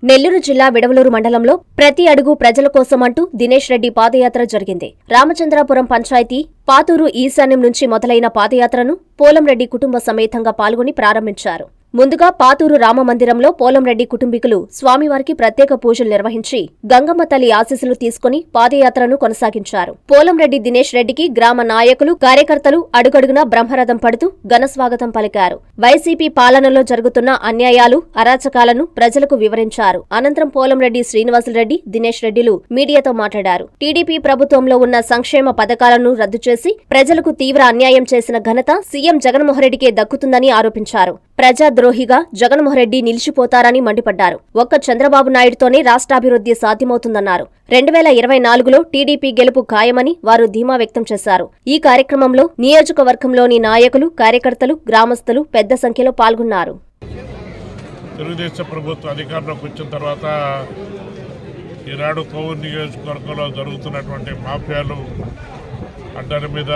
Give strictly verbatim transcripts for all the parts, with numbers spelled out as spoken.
నెల్లూరు జిల్లా విడవలూరు మండలంలో ప్రతి అడుగు ప్రజల కోసమంటూ దినేష్ రెడ్డి పాదయాత్ర జరిగింది. రామచంద్రాపురం పంచాయతీ పాతూరు ఈశాన్యం నుంచి మొదలైన పాదయాత్రను పోలంరెడ్డి కుటుంబ సమేతంగా పాల్గొని ప్రారంభించారు. ముందుగా పాతూరు రామమందిరంలో పోలంరెడ్డి కుటుంబీకులు స్వామివారికి ప్రత్యేక పూజలు నిర్వహించి గంగమ్మ తల్లి ఆశీస్సులు తీసుకుని పాదయాత్రను కొనసాగించారు. పోలంరెడ్డి దినేష్ రెడ్డికి గ్రామ నాయకులు, కార్యకర్తలు అడుగడుగునా బ్రహ్మరథం పడుతూ ఘనస్వాగతం పలికారు. వైసీపీ పాలనలో జరుగుతున్న అన్యాయాలు, అరాచకాలను ప్రజలకు వివరించారు. అనంతరం పోలంరెడ్డి శ్రీనివాసులరెడ్డి, దినేష్ రెడ్డిలు మీడియాతో మాట్లాడారు. టీడీపీ ప్రభుత్వంలో ఉన్న సంక్షేమ పథకాలను రద్దు చేసి ప్రజలకు తీవ్ర అన్యాయం చేసిన ఘనత సీఎం జగన్మోహన్రెడ్డికే దక్కుతుందని ఆరోపించారు. ప్రజాద్రోహిగా జగన్మోహన్రెడ్డి నిలిచిపోతారని మండిపడ్డారు. ఒక్క చంద్రబాబు నాయుడుతోనే రాష్ట్రాభివృద్ధి సాధ్యమవుతుందన్నారు. రెండు వేల ఇరవై నాలుగులో టీడీపీ గెలుపు ఖాయమని వారు ధీమా వ్యక్తం చేశారు. ఈ కార్యక్రమంలో నియోజకవర్గంలోని నాయకులు, కార్యకర్తలు, గ్రామస్తులు పెద్ద సంఖ్యలో పాల్గొన్నారు. తెలుగుదేశం ప్రభుత్వం అధికారంలోకి వచ్చిన తర్వాత ఈనాడు కోవూరు నియోజకవర్గంలో జరుగుతున్నటువంటి మాఫియాలు అడ్డాల మీద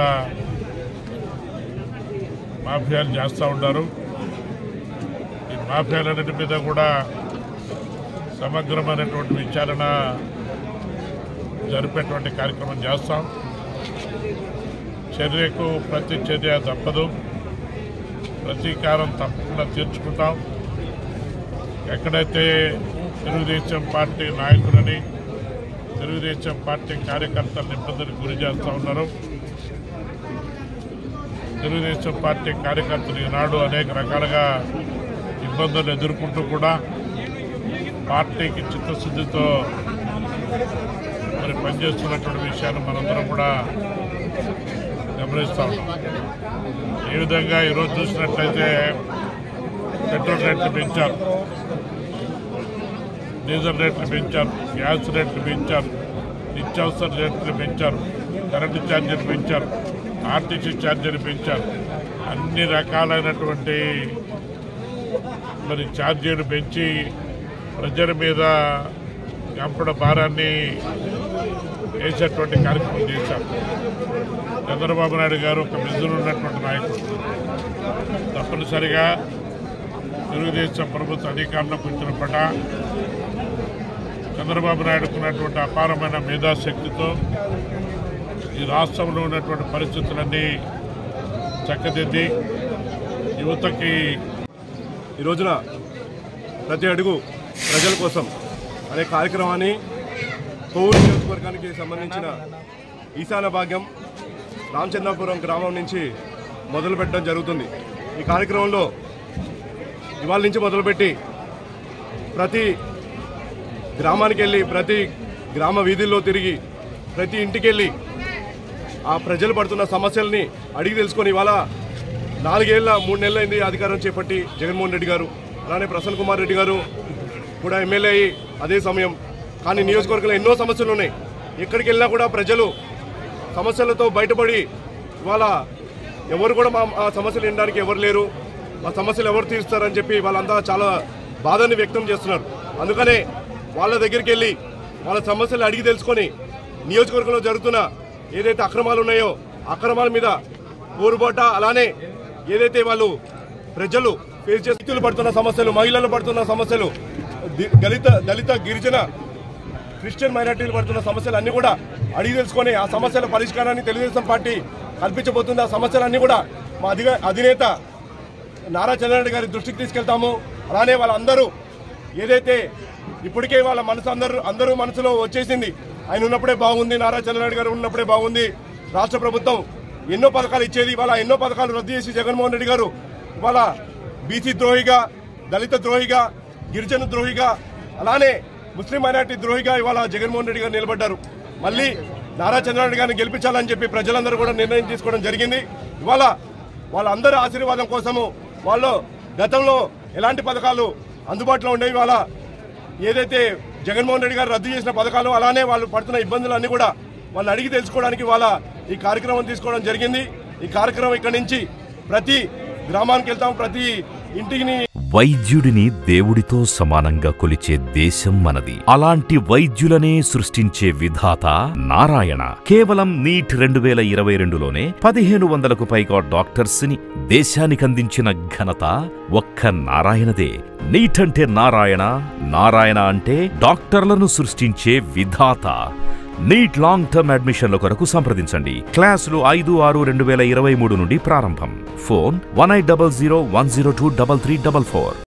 మాఫియాలు చేస్తూ ఉన్నారు. ఈ మాఫియాలన్నిటి మీద కూడా సమగ్రమైనటువంటి విచారణ జరిపేటువంటి కార్యక్రమం చేస్తాం. చర్యకు ప్రతి చర్య తప్పదు, ప్రతీకారం తప్పకుండా తీర్చుకుంటాం. ఎక్కడైతే తెలుగుదేశం పార్టీ నాయకులని, తెలుగుదేశం పార్టీ కార్యకర్తలను ఇబ్బందులకు గురి చేస్తూ ఉన్నారు. తెలుగుదేశం పార్టీ కార్యకర్తలు ఈనాడు అనేక రకాలుగా ఇబ్బందులు ఎదుర్కొంటూ కూడా పార్టీకి చిత్తశుద్ధితో మరి పనిచేస్తున్నటువంటి విషయాన్ని మనందరం కూడా గమనిస్తూ ఉన్నాం. ఈ విధంగా ఈరోజు చూసినట్లయితే పెట్రోల్ రేట్లు పెంచారు, డీజిల్ రేట్లు పెంచారు, గ్యాస్ రేట్లు పెంచారు, నిత్యావసర రేట్లు పెంచారు, కరెంటు ఛార్జీలు పెంచారు, ఆర్టీసీ ఛార్జీలు పెంచారు. అన్ని రకాలైనటువంటి మరి ఛార్జీలు పెంచి ప్రజల మీద గంపడ భారాన్ని వేసేటువంటి కార్యక్రమం చేశారు. చంద్రబాబు నాయుడు గారు ఒక విజన్ ఉన్నటువంటి నాయకుడు. తప్పనిసరిగా తెలుగుదేశం ప్రభుత్వ అధికారంలోకి వచ్చినప్పట చంద్రబాబు నాయుడుకు ఉన్నటువంటి అపారమైన మేధాశక్తితో ఈ రాష్ట్రంలో ఉన్నటువంటి పరిస్థితులన్నీ చక్కదిద్ది యువతకి ఈ రోజున ప్రతి అడుగు ప్రజల కోసం అనే కార్యక్రమాన్ని కోవూరు నియోజకవర్గానికి సంబంధించిన ఈశాన్య భాగ్యం రామచంద్రాపురం గ్రామం నుంచి మొదలుపెట్టడం జరుగుతుంది. ఈ కార్యక్రమంలో ఇవాళ నుంచి మొదలుపెట్టి ప్రతి గ్రామానికి వెళ్ళి, ప్రతి గ్రామ వీధుల్లో తిరిగి, ప్రతి ఇంటికి వెళ్ళి ఆ ప్రజలు పడుతున్న సమస్యల్ని అడిగి తెలుసుకొని ఇవాళ నాలుగేళ్ల మూడు నెలలు అయింది అధికారం చేపట్టి జగన్మోహన్ రెడ్డి గారు. అలానే ప్రసన్న కుమార్ రెడ్డి గారు కూడా ఎమ్మెల్యే అయ్యి అదే సమయం. కానీ నియోజకవర్గంలో ఎన్నో సమస్యలు ఉన్నాయి. ఎక్కడికి వెళ్ళినా కూడా ప్రజలు సమస్యలతో బయటపడి ఇవాళ ఎవరు కూడా మా ఆ సమస్యలు వినడానికి ఎవరు లేరు, ఆ సమస్యలు ఎవరు తీరుస్తారని చెప్పి వాళ్ళంతా చాలా బాధని వ్యక్తం చేస్తున్నారు. అందుకనే వాళ్ళ దగ్గరికి వెళ్ళి వాళ్ళ సమస్యలు అడిగి తెలుసుకొని నియోజకవర్గంలో జరుగుతున్న ఏదైతే అక్రమాలు ఉన్నాయో అక్రమాల మీద పోరుబాట, అలానే ఏదైతే వాళ్ళు ప్రజలు ఫేస్ చేసి వ్యక్తులు పడుతున్న సమస్యలు, మహిళలు పడుతున్న సమస్యలు, దళిత దళిత గిరిజన క్రిస్టియన్ మైనార్టీలు పడుతున్న సమస్యలు అన్నీ కూడా అడిగి తెలుసుకొని ఆ సమస్యల పరిష్కారాన్ని తెలుగుదేశం పార్టీ కల్పించబోతుంది. ఆ సమస్యలన్నీ కూడా మా అధిక అధినేత నారా చంద్రబాబు గారి దృష్టికి తీసుకెళ్తాము. అలానే వాళ్ళందరూ ఏదైతే ఇప్పటికే వాళ్ళ మనసు అందరూ అందరూ మనసులో వచ్చేసింది, ఆయన ఉన్నప్పుడే బాగుంది, నారా చంద్రబాబు గారు ఉన్నప్పుడే బాగుంది, రాష్ట్ర ప్రభుత్వం ఎన్నో పథకాలు ఇచ్చేది, ఇవాళ ఎన్నో పథకాలు రద్దు చేసి జగన్మోహన్ రెడ్డి గారు ఇవాళ బీసీ ద్రోహిగా, దళిత ద్రోహిగా, గిరిజన ద్రోహిగా, అలానే ముస్లిం మైనార్టీ ద్రోహిగా ఇవాళ జగన్మోహన్ రెడ్డి గారు నిలబడ్డారు. మళ్ళీ నారా చంద్రబాబు గారిని గెలిపించాలని చెప్పి ప్రజలందరూ కూడా నిర్ణయం తీసుకోవడం జరిగింది. ఇవాళ వాళ్ళందరి ఆశీర్వాదం కోసము వాళ్ళు గతంలో ఎలాంటి పథకాలు అందుబాటులో ఉండేవి, ఇవాళ ఏదైతే జగన్మోహన్ రెడ్డి గారు రద్దు చేసిన పథకాలు, అలానే వాళ్ళు పడుతున్న ఇబ్బందులన్నీ కూడా వాళ్ళని అడిగి తెలుసుకోవడానికి వాళ్ళ ఈ కార్యక్రమం తీసుకోవడం జరిగింది. ఈ కార్యక్రమం ఇక్కడి నుంచి ప్రతి గ్రామానికి వెళ్తాం, ప్రతి ఇంటికి వైద్యుడిని దేవుడితో సమానంగా కొలిచే దేశం మనది. అలాంటి వైద్యులనే సృష్టించే విధాత నారాయణ. కేవలం నీట్ రెండు వేల ఇరవై రెండులోనే పదిహేను వందలకు పైగా డాక్టర్స్ ని దేశానికందించిన ఘనత ఒక్క నారాయణదే. నీట్ అంటే నారాయణ, నారాయణ అంటే డాక్టర్లను సృష్టించే విధాత. నీట్ లాంగ్ టర్మ్ అడ్మిషన్ల కొరకు సంప్రదించండి. క్లాసులు ఐదు ఆరు రెండు వేల ఇరవై మూడు నుండి ప్రారంభం. Phone one eight double zero one zero two double three double four.